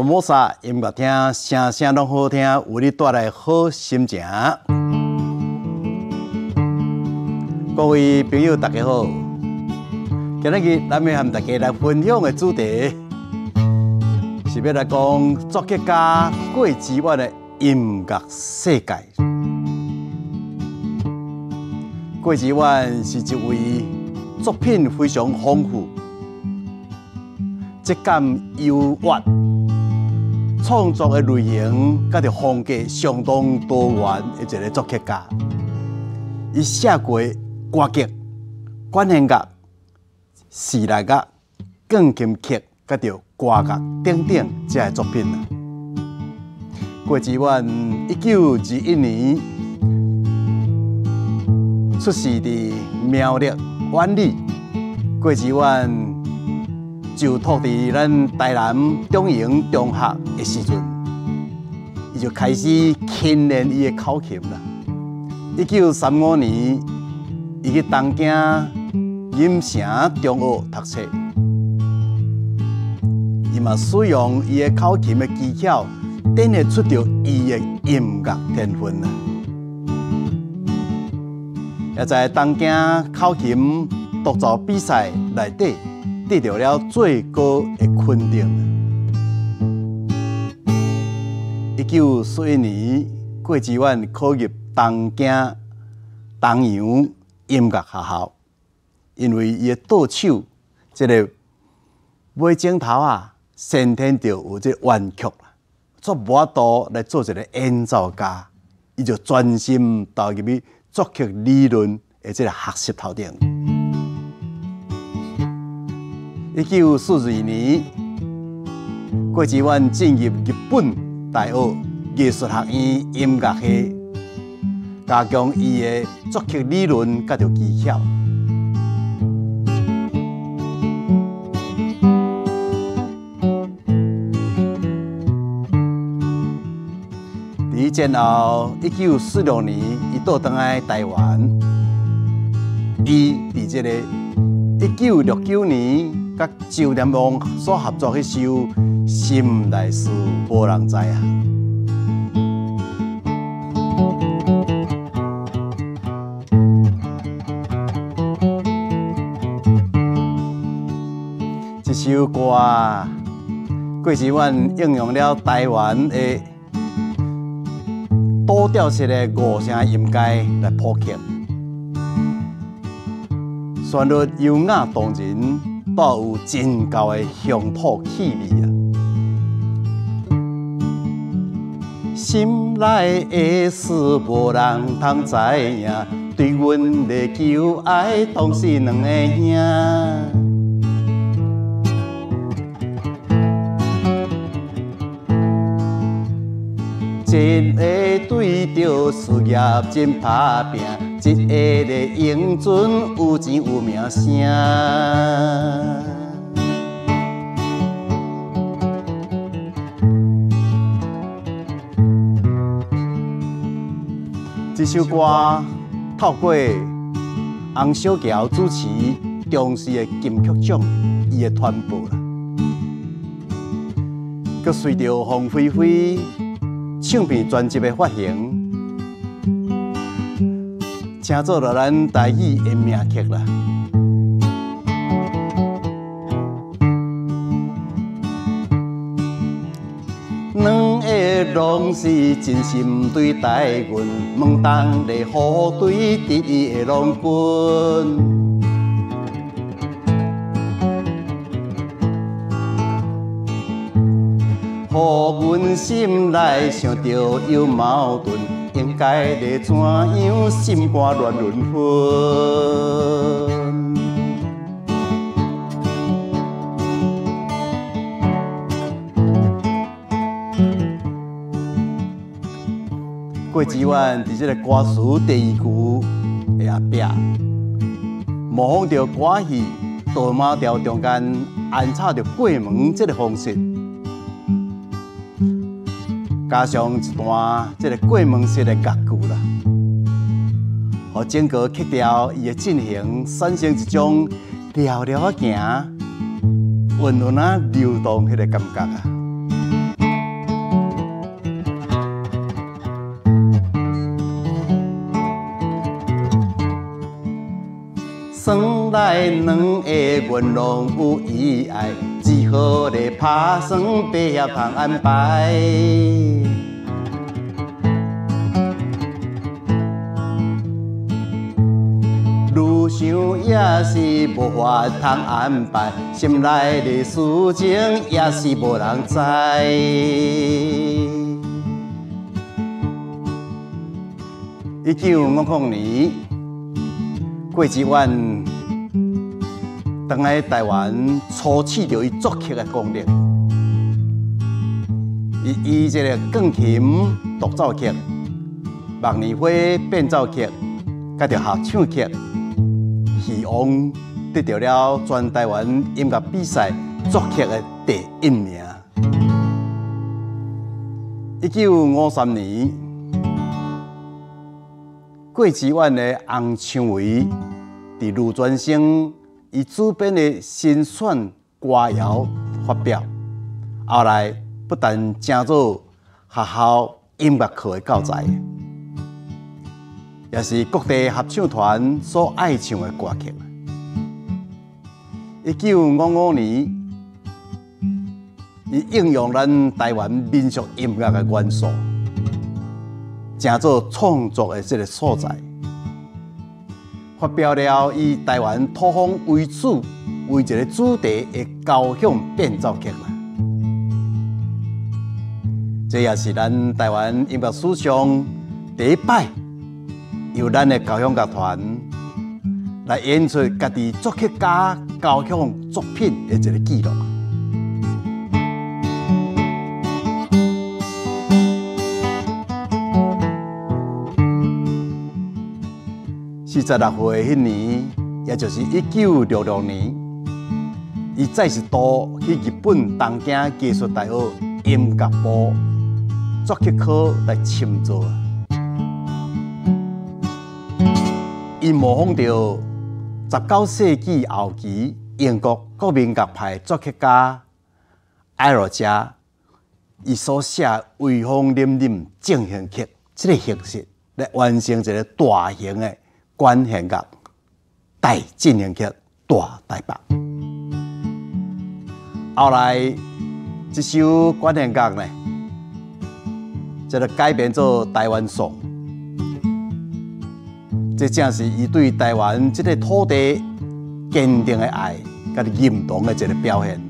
摩萨音乐厅，声声拢好听，为你带来好心情。各位朋友，大家好！今日咱要和大家来分享的主题，是要来讲作曲家郭志远的音乐世界。郭志远是一位作品非常丰富、质感优越。 创作的类型甲着风格相当多元的一个作曲家，伊写过歌剧、管弦乐、室内乐、钢琴曲，甲着歌乐等等这些作品。郭志远1921年出世伫苗栗湾里，郭志远。 就读伫咱台南中营中学的时阵，伊就开始训练伊的口琴啦。1935年，伊去东京饮城中学读册，伊嘛使用伊的口琴的技巧，展现出着伊的音乐天分啦。也在东京口琴独奏比赛内底。 得到了最高的肯定。1941年，郭志远考入东京东洋音乐学校，因为伊的倒手，这个尾镜头啊，先天就有这弯曲啦，做无法度来做一个演奏家，伊就专心投入去作曲理论的这个学习头顶。 1942年，郭志远进入日本大学艺术学院音乐系，加强伊的作曲理论甲着技巧。伫前后，1946年，伊倒转来台湾，伊伫这个1969年。 甲周念王所合作迄首《心内事无人知》啊，这首歌啊，郭志远应用了台湾的多调式的五声音阶来谱曲，旋律优雅动人。 带有真高的乡土气味啊！心内的事无人通知影，对阮的求爱同是两个兄。一个对着事业真打拼。 一个咧英俊有钱有名声，这首歌透过洪小乔主持中视的金曲奖，伊的传播啦，佮随着凤飞飞唱片专辑的发行。 请做了咱台语的名曲啦。两个拢是真心对待阮，问当咧好对得意的郎君。互阮心内想着有矛盾。 应该咧怎样心肝乱轮分？郭志远伫这个歌词第2句的后壁，模仿着歌戏《大马调》中间安插着过门这个方式。 加上一段这个过门式的乐句啦，互整个曲调伊的进行产生一种寥寥啊行、温润啊流动迄个感觉啊。 来两个愿拢有意爱，只好咧打算白协通安排。愈想也是无法通安排，心内的事情也是无人知。1950年，郭志远回来台湾，初试着伊作曲的功力。伊这个钢琴独奏曲、木棉花变奏曲，甲着合唱曲，希望得到了全台湾音乐比赛作曲的第1名。1953年，郭志远的《红蔷薇》伫卢传生伊主编的新选歌谣发表，后来不但成做学校音乐课的教材，也是各地合唱团所爱唱的歌曲。1955年，伊应用咱台湾民俗音乐的元素，成做创作的这个所在。发表了以台湾土风为主为一个主题的交响变奏曲啦。这也是咱台湾音乐史上第一摆由咱的交响乐团来演出家己作曲家交响作品的一个记录。46岁迄年，也就是1966年，伊再是到去日本东京艺术大学音乐部作曲科来深造。伊模仿着19世纪后期英国国民乐派作曲家埃罗加伊所写《威风凛凛进行曲》这个形式，来完成一个大型的管弦乐大进行曲大台北。后来这首管弦乐呢，这个改编做台湾颂，这正是伊对台湾这个土地坚定的爱，甲认同的一个表现。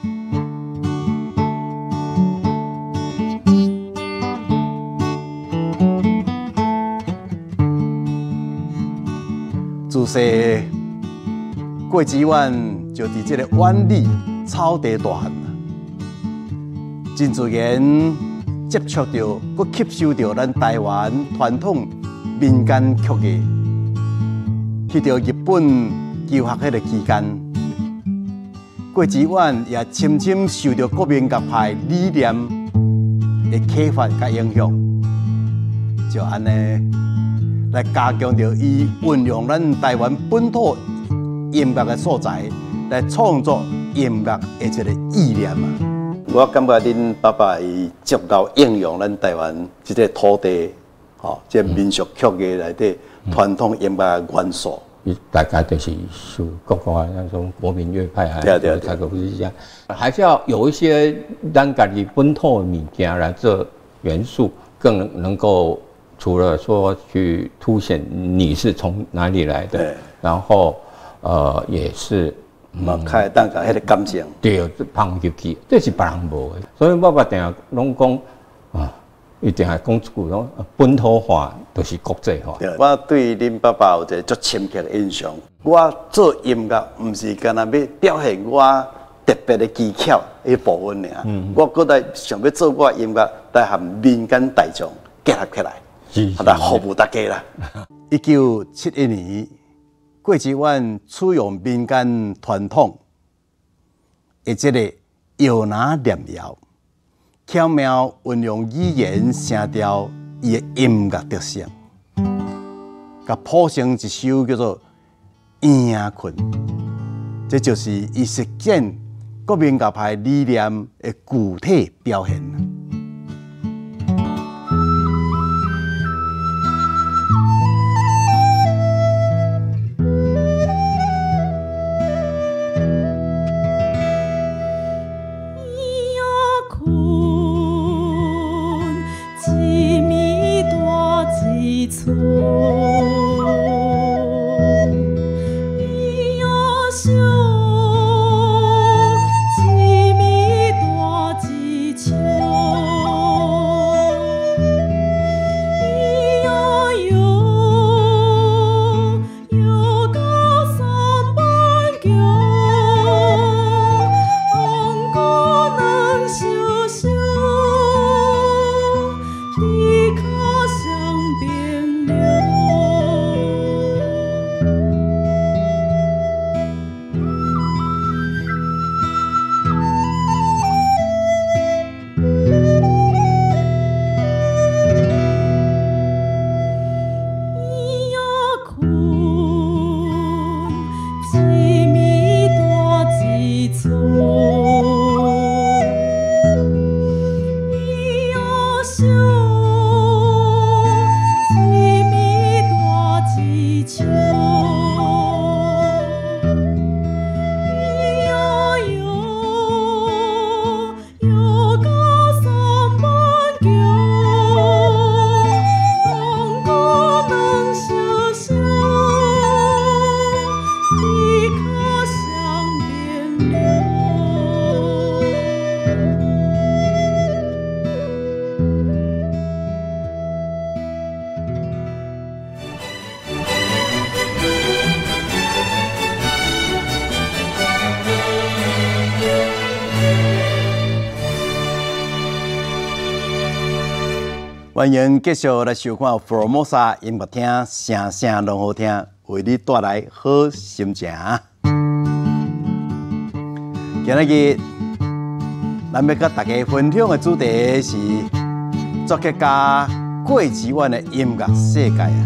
自细郭志远就伫这个湾里草地大汉啦，真自然接触到，佮吸收到咱台湾传统民间曲艺。去到日本求学迄个期间，郭志远也深深受到国民乐派理念的启发甲影响，就安尼来加强着伊运用咱台湾本土音乐的素材来创作音乐的一个意念啊！我感觉恁爸爸伊足够应用咱台湾这个土地，这民俗曲艺内底传统音乐的元素。 大概就是属各个那种国民乐派啊，对，差不多是这样。还是要有一些咱家己本土的物件来做元素，更能够除了说去凸显你是从哪里来的，然后也是开当个迄个感情， 对，放入去，这是别人无的。所以爸爸定下拢讲啊，一定系讲一句讲本土化就是国际化。 我对恁爸爸有一个足深刻的印象。我做音乐唔是干那要表现我特别的技巧迄部分尔，我搁来想要做我音乐来和民间大众结合起来，来服务大家啦。1971年，郭志远采用民间传统的这个摇篮念谣，巧妙运用语言声调伊的音乐特色，甲谱成一首叫做《夜困》，这就是伊实践国民乐派理念的具体表现。 村，咿呀响，一米大一秋，咿呀哟，哟到三板桥，红姑娘羞羞。地卡上冰流。咿呀困，一米大一村。咿呀响。一米大一秋，咿呀哟，哟到三板桥，红姑娘羞羞，地卡上冰流。 欢迎继续来收看福尔摩沙音乐厅，声声拢好听，为你带来好心情。今日咱要甲大家分享的主题是作曲家郭志远的音乐世界啊。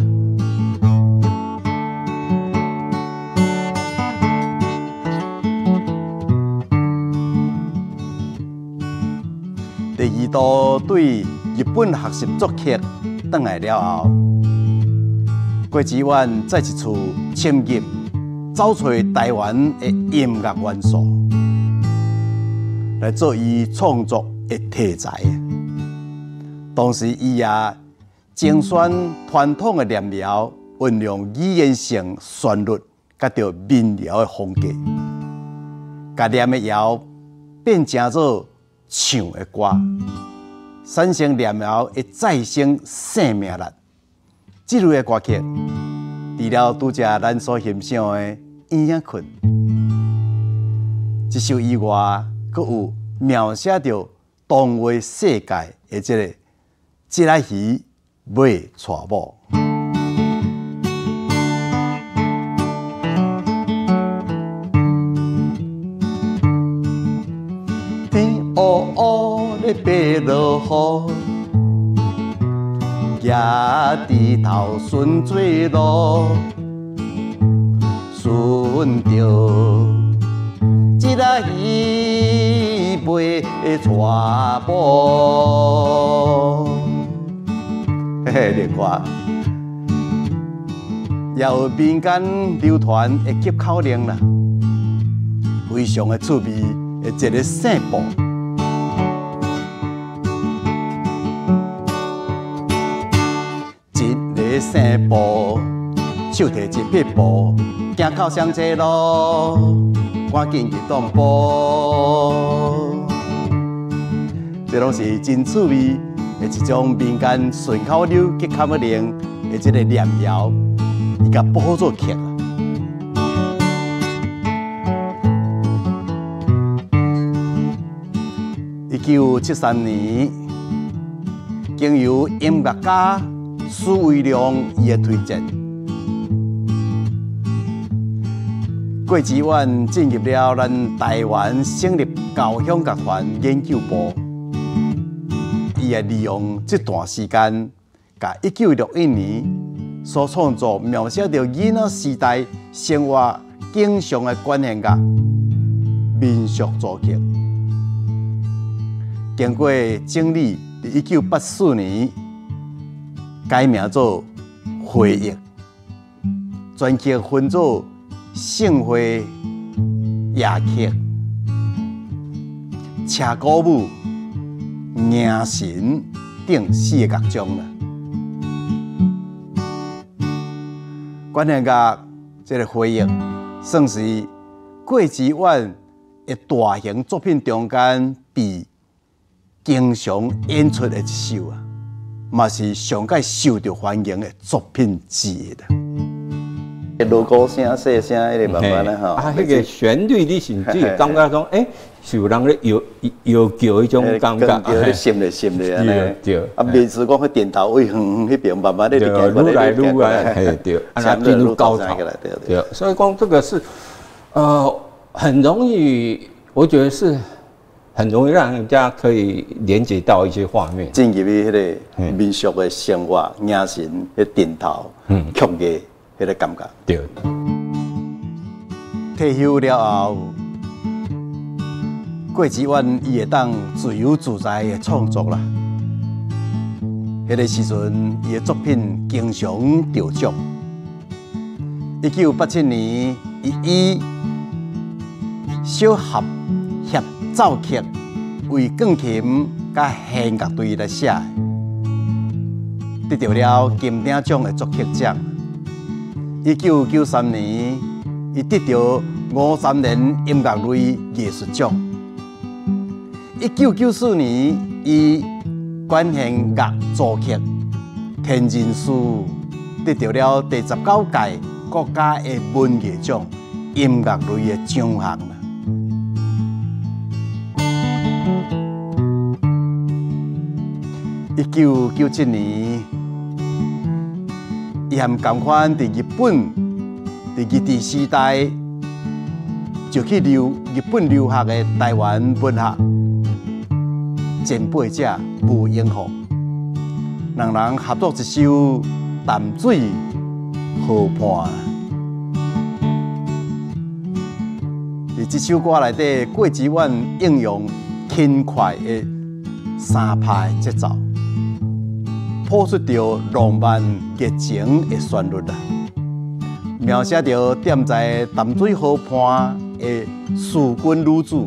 第二度对日本学习作曲返来了后，郭志远再一次深入找找台湾的音乐元素，来做伊创作的题材。同时，伊也精选传统的念谣，运用语言性旋律，甲着民谣的风格，甲念的谣变成做唱的歌。产生念谣的再生生命力，这类的歌曲，除了拄则咱所欣赏的《鸳鸯困》，这首以外，阁有描写着动画世界的这个即来鱼买娶某。天乌乌咧爬落雨，徛伫头顺水路，顺着一仔鱼买娶某。嘿嘿，你看，也有民间流传的急口令啦，非常的趣味的一个姓布。姓布，手提一匹布，行到上街路，赶紧去当布。这拢是真趣味的一种民间顺口溜、吉口令的这个念谣，伊甲补做曲啊。1973年，经由音乐家苏维良伊的推荐，郭志远进入了咱台湾省立交响乐团研究部。伊也利用这段时间，甲1961年所创作描写着囡仔时代生活经常的管弦乐民俗组曲，经过整理，伫1984年改名做回忆，全曲分作盛会、夜曲、车鼓舞、迎神等4个乐章啦。 管弦乐这个回应，算是郭志远的大型作品中间被经常演出的一首啊，嘛是上界受到欢迎的作品之一的。 锣鼓声、细声，迄个慢慢咧吼。 啊，迄个旋律你甚至感觉讲，是有人咧摇叫迄种感觉， 叫咧心咧心咧安尼。 对。 啊，袂是讲迄电头位远迄边慢慢咧就愈来愈来，对，啊，进入高潮。对，所以讲这个是，很容易，我觉得是很容易让人家可以连接到一些画面， 进入迄个民俗的生活、眼神、迄电头、曲艺。迄个感觉。 对。 退休了后，郭志远伊会当自由自在的创作啦。迄个时阵，伊的作品经常得奖。1987年，伊以小合协奏曲为钢琴甲弦乐队来写，得到了金鼎奖的作曲奖。1993年，伊得到53年音乐类艺术奖。1994年，伊管弦乐作曲天人书得到了第19届国家的文艺奖音乐类的奖项。1997年。伊含同款伫日本，伫日治时代就去日本留学的台湾文学前辈者吴英虎，两人合作一首《淡水河畔》。伫这首歌内底，郭志远应用轻快的三拍节奏。谱出着浪漫热情的旋律啦，描写着踮在淡水河畔的思君女子，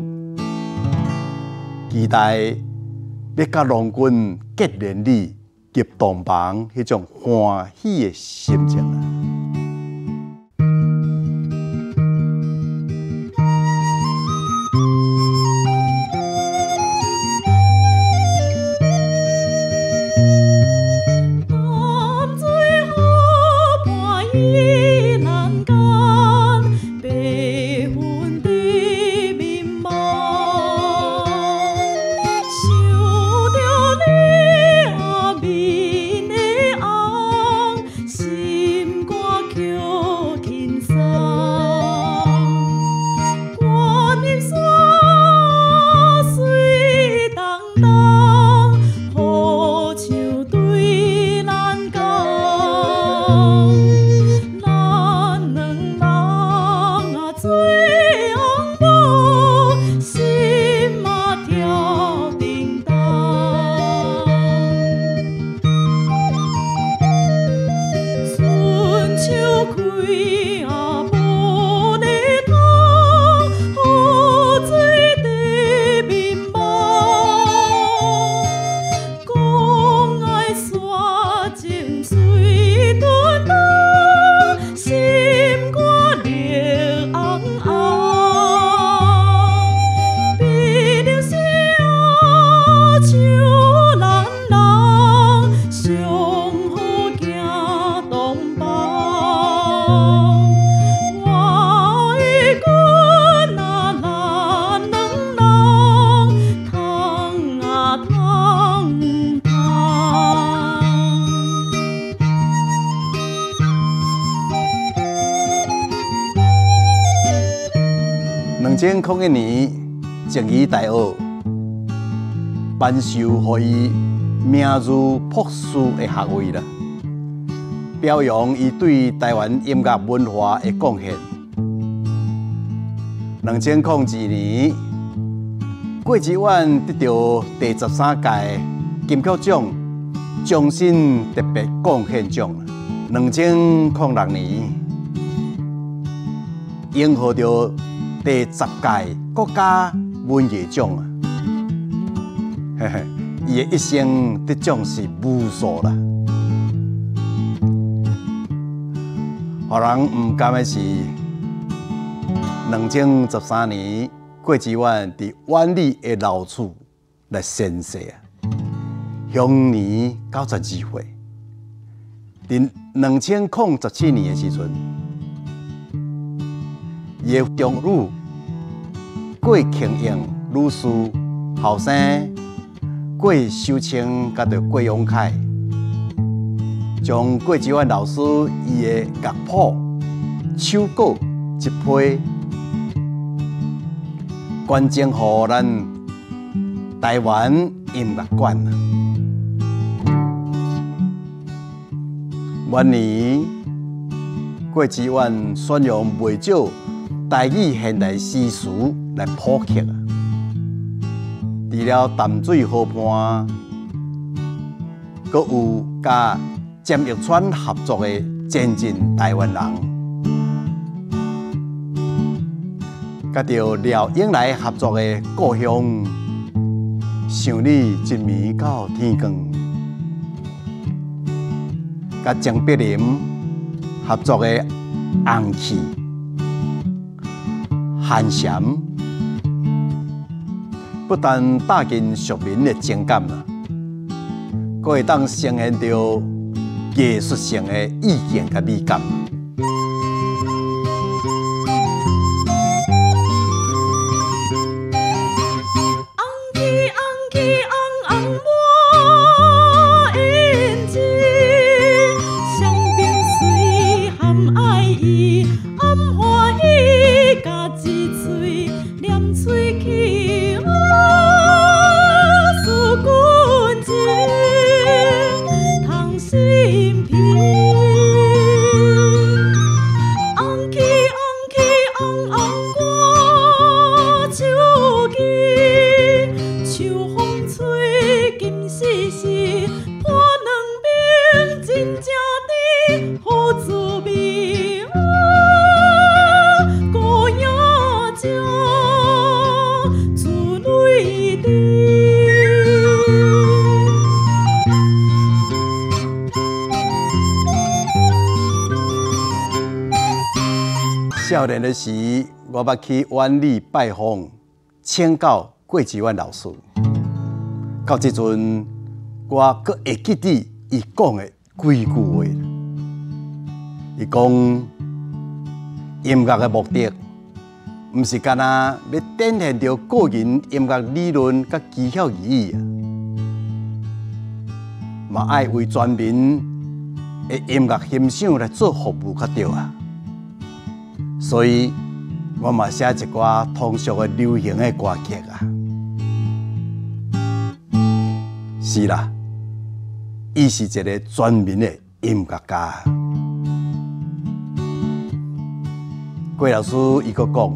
期待要甲郎君结连理、结同房迄种欢喜的心情啦。2001年，静宜大学颁授予伊名誉博士的学位啦，表扬伊对台湾音乐文化的贡献。2002年，郭志远得到第13届金曲奖终身特别贡献奖。2006年，荣获到第10届国家文艺奖啊！嘿嘿，伊的一生得奖是无数啦。 让人唔甘的是，2013年郭志远伫万里的老厝来宣誓啊，享年92岁。伫2007年的时阵，伊的长女郭庆英女士后生郭秀清甲着郭永凯，将郭志远老师伊的乐谱手稿一批，捐赠予咱台湾音乐馆。元年，郭志远选用袂少台语现代诗词来普及啊。除了淡水河畔，阁有甲詹玉川合作的《前进台湾人》，甲着廖永来合作的《故乡》，想你一暝到天光，甲江碧林合作的《红气》，寒蝉。不但打进俗民的情感啦，阁会当呈现着艺术性的意境甲美感。少年的时，我捌去湾里拜访请教郭志远老师。到这阵，我阁会记得伊讲的几句话。伊讲，音乐的目的，毋是干那要展现着个人音乐理论甲技巧而已啊，嘛爱为全民的音乐欣赏来做服务较对啊。所以，我嘛写一寡通俗的流行的歌曲啊。是啦，伊是一个全民的音乐家。郭老师伊阁讲，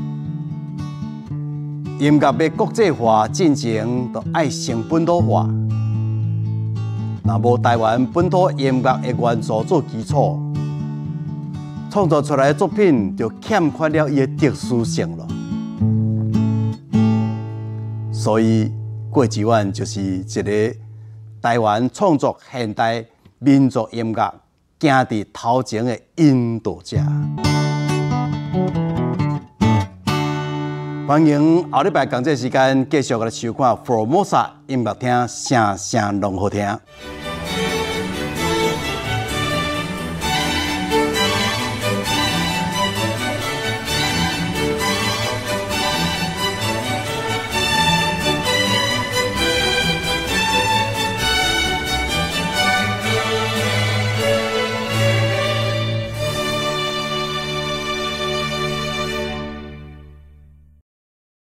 音乐要国际化进程，就爱成本土化。若无台湾本土音乐的元素做基础，创作出来的作品就欠缺了伊的特殊性了。所以，郭志远就是一个台湾创作现代民族音乐行伫头前的引导者。欢迎后礼拜同这时间继续来收看 Formosa 音乐厅，声声拢好听。